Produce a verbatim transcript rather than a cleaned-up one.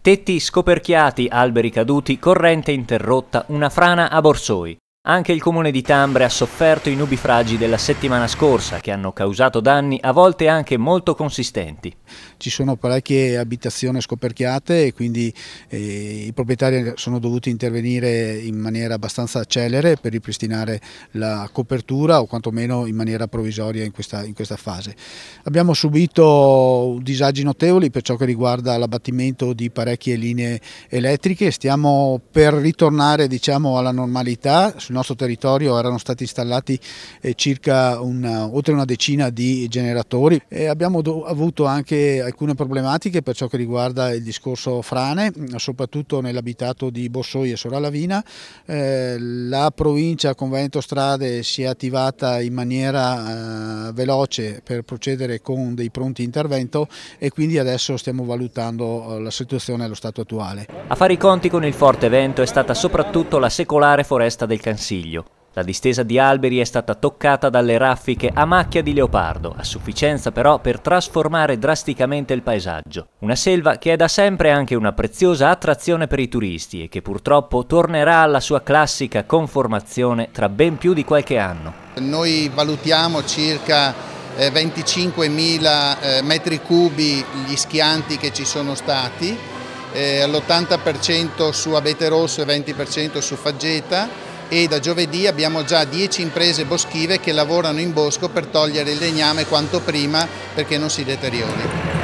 Tetti scoperchiati, alberi caduti, corrente interrotta, una frana a Borsoi. Anche il comune di Tambre ha sofferto i nubifragi della settimana scorsa, che hanno causato danni a volte anche molto consistenti. Ci sono parecchie abitazioni scoperchiate e quindi eh, i proprietari sono dovuti intervenire in maniera abbastanza celere per ripristinare la copertura o quantomeno in maniera provvisoria in questa, in questa fase. Abbiamo subito disagi notevoli per ciò che riguarda l'abbattimento di parecchie linee elettriche, stiamo per ritornare, diciamo, alla normalità. Sul nostro territorio erano stati installati eh, circa una, oltre una decina di generatori e abbiamo avuto anche alcune problematiche per ciò che riguarda il discorso frane, soprattutto nell'abitato di Borsoi e Soralavina. Eh, la provincia con Veneto Strade si è attivata in maniera eh, veloce per procedere con dei pronti intervento e quindi adesso stiamo valutando la situazione allo stato attuale. A fare i conti con il forte vento è stata soprattutto la secolare foresta del Cansiglio. La distesa di alberi è stata toccata dalle raffiche a macchia di leopardo, a sufficienza però per trasformare drasticamente il paesaggio. Una selva che è da sempre anche una preziosa attrazione per i turisti e che purtroppo tornerà alla sua classica conformazione tra ben più di qualche anno. Noi valutiamo circa venticinquemila metri cubi gli schianti che ci sono stati, all'ottanta per cento su abete rosso e venti per cento su faggeta. E da giovedì abbiamo già dieci imprese boschive che lavorano in bosco per togliere il legname quanto prima perché non si deteriori.